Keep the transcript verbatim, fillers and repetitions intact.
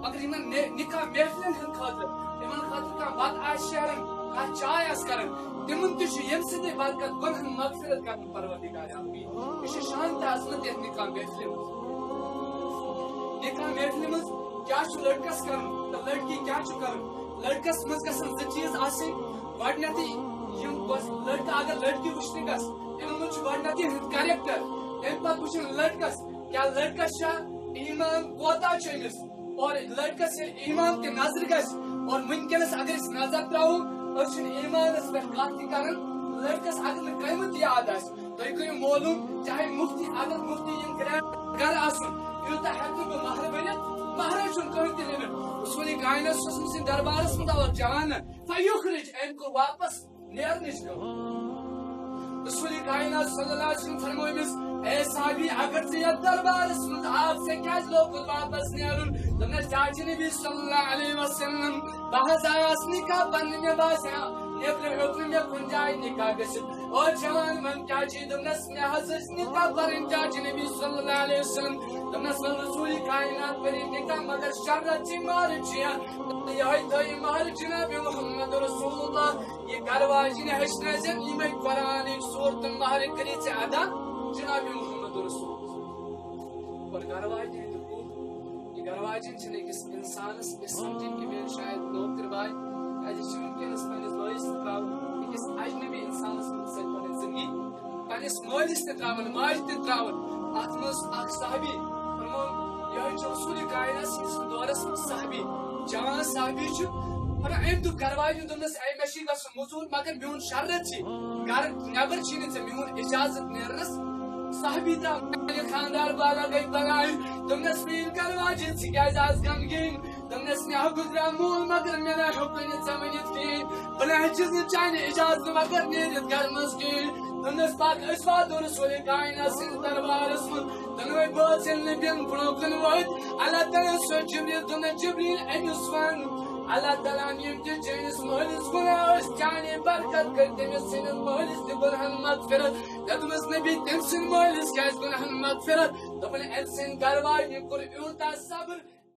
اگر یمن نکاح محفلن ہند خاطر یمن خاطر کانٛہہ بتہٕ آسہِ شیران کانٛہہ چاے آسہِ کران تمن تہِ چھُ ییٚمہِ سۭتۍ برکت گۄنہن مغفرت کرن پروردگار عالم یہ چھُ شان تہٕ عظمت یتھ نکاح محفلہِ منٛز نکاح محفلہِ منٛز کیاہ چھُ لڑکس کرن تہٕ لڑکی کیاہ چھُ کرن لڑکس منٛز گژھن زٕ چیٖز آسٕنۍ گۄڈٕنیتھٕے یم لڑکہٕ اگر لڑکی وٕچھنہِ گژھِ تمن منٛز چھُ گۄڈٕنیتھٕے ہُنٛد کریکٹر تمہِ پتہٕ وٕچھن لڑکس کیا لڑکس چھا ایمان کوتاہ چھُ أمِس اور لڑکس ییٚلہِ ایمان تہِ نظر گژھِ اور ونکیٚنس اگر أسۍ نظر تراوو أسۍ چھِنہٕ ایمانس پٮ۪ٹھ کتھ تہِ کران لڑکس اگر نہٕ قۭمت یاد آسہِ تُہۍ کٔرِو معلوٗم چاہے مفتی اگر مفتی یم گرٕ آسُن یوٗتاہ ہٮ۪کہٕ نہٕ بہٕ مہرٕ بٔنِتھ مہرٕ چھُنہٕ کٕہۭنۍ تہِ نِمُت رسوٗلِ کائنات چھُ اوسمُت سٕنٛدِ دربارس منٛز اکھ جوانہٕ فیُخرج أمۍ کوٚر واپس نیرنٕچ کٲم رسوٗلِ کائنات صلی اللہ علیہ وسلم فرموو أمِس اے صحابی اگر ژٕ یتھ دربارس منٛز آکھ ژےٚ کیازِ لوگُتھ واپس نیرُن دوٚپنس چاچہِ نبی صلی اللہ علیہ وسلم بہٕ حظ آیاس نکاح پننہِ مےٚ باسیو نیبرٕ ہیوٚک نہٕ مےٚ کُنہِ جایہِ نکاح گٔژھِتھ اور جوان وۄنۍ کیاہ چھی دوٚپنس مےٚ حظ ٲسۍ نکاح پرٕنۍ چاچہِ نبی صلی اللہ علیہ وسلم دوٚپنس وۄنۍ رسوٗلِ کائنات پٔرِو نکاح مگر شرط چھِ مہرٕ چھِ یِہوٚے تھٲیِو مہرٕ جناب محمد رسول اللہ یہِ گرٕ واجِنۍ ہیٚچھنٲیزٮ۪ن یِمے قرآنٕکۍ صوٗرتہٕ مہرٕ کٔرِو ژےٚ ادا جناب محمد رسول اللہ اور گھر واجن یہ گھر واجن چھنہٕ أکِس انسانس أسۍ سمجھن کہ مےٚ شاید نوکر باے کیازِ یہِ چھُ ونکیٚنس پننِس بٲیِس تہِ تراوان أکِس اجنبی انسانس سۭتۍ پنٕنۍ زندگی پننِس مٲلِس تہِ تراوان ماجہِ تہِ تراوان اتھ منٛز اکھ صحابی فرموو یِہوٚے چھُ رسوٗلِ کائنات سٕنٛدِس دورس منٛز صحابی جوان صحابی چھُ أمۍ دوٚپ گھر واجنہِ دوٚپنس اے مےٚ چھُے گژھُن موٚزوٗر مگر میون شرط چھِ گرٕ نٮ۪بر چھُے نہٕ ژےٚ میون اجازت نیرنس صحابی درٛاو خاندار والا گٔے بلاے دوٚپنس میٲنۍ گھر واجِنۍ ژٕ کیازِ آز غمگیٖن دوٚپنس مےٚ ہا گُزریو مول مگر مےٚ نہ ہیوٚکُے نہٕ ژےٚ ؤنِتھ کِہیٖنۍ بہٕ نہ ہیٚچِس نہٕ چانہِ اجازتہٕ مگر نیٖرِتھ گرٕ منٛز کِہیٖنۍ دوٚپنس پتہٕ أسۍ واتو رسوٗلِ کائنات سٕنٛدِس دربارس منٛز دۄنوے بٲژ ییٚلہِ نبیَن برونٛہہ کُن وٲتۍ اللہ تعالیٰ سوٗنچ جبریٖل دوٚپنس جبریٖل أمِس وَن اللہ تعالیٰ ہن یِم تہِ چٲنِس مٲلِس گُناہ ٲسۍ چانے برکت کٔرۍ تٔمِس سٕنٛدِس مٲلِس تہِ گُناہن مغفرت مےٚ دوٚپمس نبی تٔمۍ سٕنٛدۍ مٲلِس کیازِ گُناہن مغفرت دوٚپُن أمۍ سٕنٛدۍ گرٕ واجنہِ کوٚر یوٗتاہ صبر